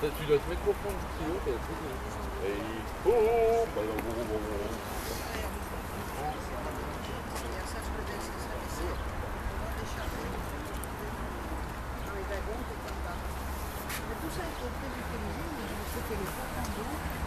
Tu dois te mettre au fond du kilo, t'as tout dit. Et oh, bah, Tout ça est compris du téléphone, mais je me suis fait les 50 ans.